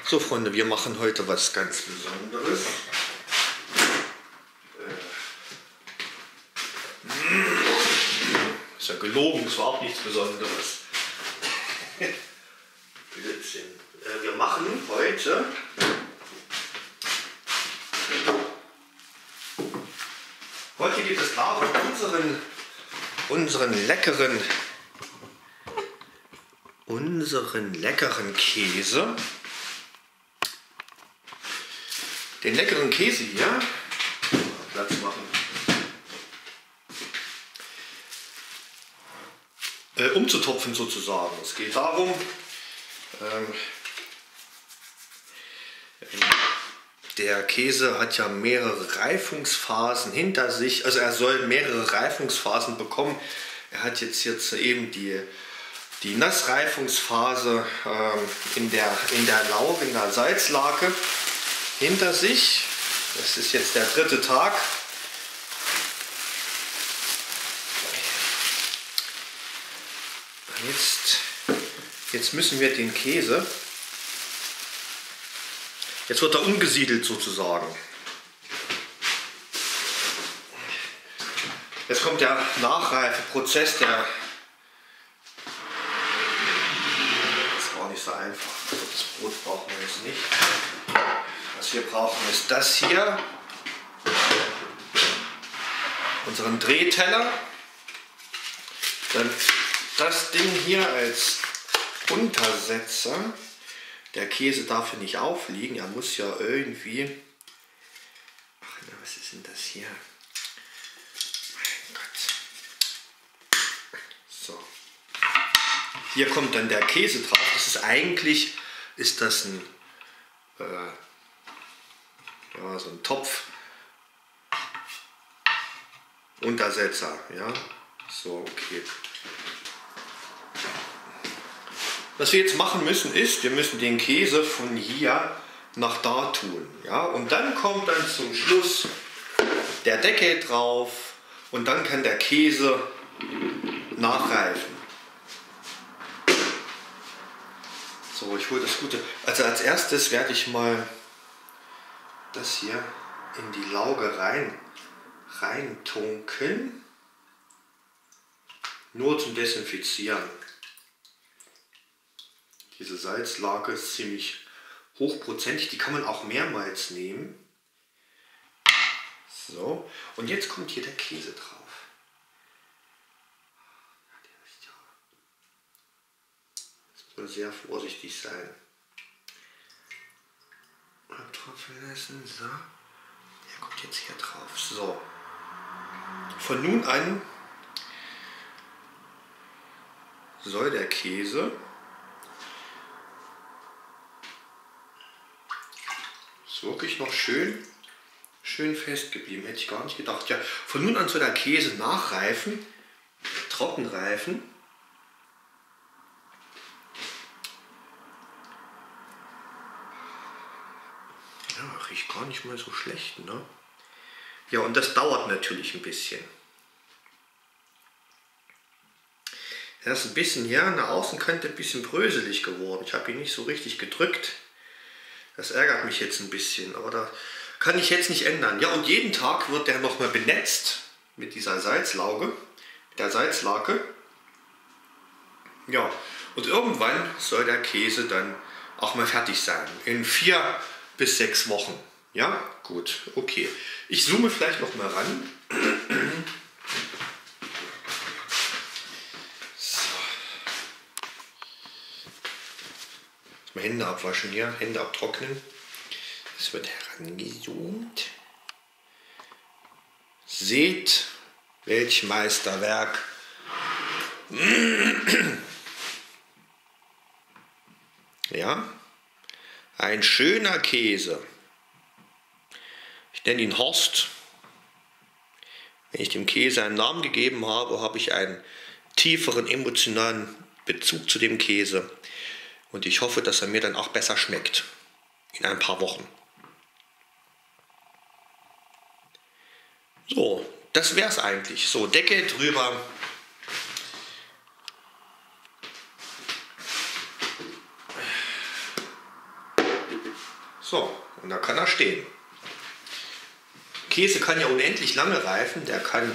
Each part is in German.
So Freunde, wir machen heute was ganz Besonderes. Ist ja gelogen, ist überhaupt nichts Besonderes. Blödsinn. Wir machen heute geht es darum, unseren leckeren Käse. Den leckeren Käse hier, Platz machen, umzutopfen sozusagen. Es geht darum, der Käse hat ja mehrere Reifungsphasen hinter sich, also er soll mehrere Reifungsphasen bekommen. Er hat jetzt eben die Nassreifungsphase in der Lauge, in der Salzlake hinter sich. Das ist jetzt der 3. Tag. Jetzt müssen wir den Käse, jetzt wird er umgesiedelt sozusagen. Jetzt kommt der Nachreifeprozess, der ist auch nicht so einfach. Das Brot brauchen wir jetzt nicht. Was wir brauchen ist das hier, unseren Drehteller, dann das Ding hier als Untersetzer. Der Käse darf hier nicht aufliegen, er muss ja irgendwie, ach na, was ist denn das hier? Mein Gott. So. Hier kommt dann der Käse drauf. Das ist eigentlich, das ein so ein Topf Untersetzer, ja, so, okay. Was wir jetzt machen müssen ist, wir müssen den Käse von hier nach da tun, ja, und dann kommt dann zum Schluss der Deckel drauf und dann kann der Käse nachreifen. So, ich hole das Gute. Also als erstes werde ich mal das hier in die Lauge reintunken, nur zum Desinfizieren. Diese Salzlake ist ziemlich hochprozentig, die kann man auch mehrmals nehmen. So, und jetzt kommt hier der Käse drauf. Jetzt muss man sehr vorsichtig sein. Abtropfen lassen, so. Der kommt jetzt hier drauf. So. Von nun an soll der Käse ist wirklich noch schön fest geblieben. Hätte ich gar nicht gedacht. Ja, von nun an soll der Käse nachreifen, trocken reifen. Ja, riecht gar nicht mal so schlecht, ne? Ja, und das dauert natürlich ein bisschen. Er ist ein bisschen hier an der Außenkante ein bisschen bröselig geworden. Ich habe ihn nicht so richtig gedrückt. Das ärgert mich jetzt ein bisschen, aber da kann ich jetzt nicht ändern. Ja, und jeden Tag wird der nochmal benetzt mit dieser Salzlauge, mit der Salzlake. Ja, und irgendwann soll der Käse dann auch mal fertig sein. In 4 bis 6 Wochen. Ja, gut, okay. Ich zoome vielleicht noch mal ran. So. Mal Hände abwaschen hier, Hände abtrocknen. Das wird herangezoomt. Seht, welch Meisterwerk. Ja, ein schöner Käse. Ich nenne ihn Horst. Wenn ich dem Käse einen Namen gegeben habe, habe ich einen tieferen emotionalen Bezug zu dem Käse. Und ich hoffe, dass er mir dann auch besser schmeckt. In ein paar Wochen. So, das wäre es eigentlich. So, Deckel drüber. So, und da kann er stehen. Käse kann ja unendlich lange reifen, der kann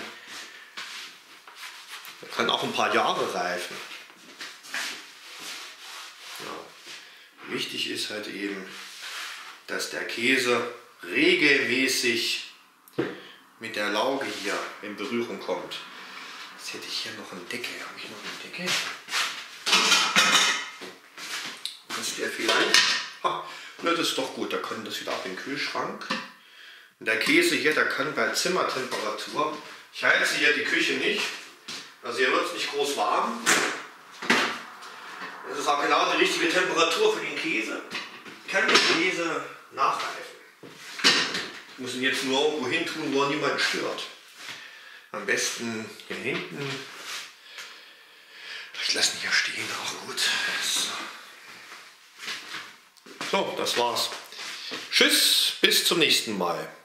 auch ein paar Jahre reifen. Ja. Wichtig ist halt eben, dass der Käse regelmäßig mit der Lauge hier in Berührung kommt. Jetzt hätte ich hier noch einen Deckel. Habe ich noch einen Deckel? Das ist der vielleicht. Na, das ist doch gut, da kann das wieder ab in den Kühlschrank. Und der Käse hier, der kann bei Zimmertemperatur, ich heize hier die Küche nicht, also hier wird es nicht groß warm. Das ist auch genau die richtige Temperatur für den Käse. Kann der Käse nachreifen. Ich muss ihn jetzt nur irgendwo hin tun, wo er niemand stört. Am besten hier hinten. Ich lasse ihn hier stehen, auch gut. So, das war's. Tschüss, bis zum nächsten Mal.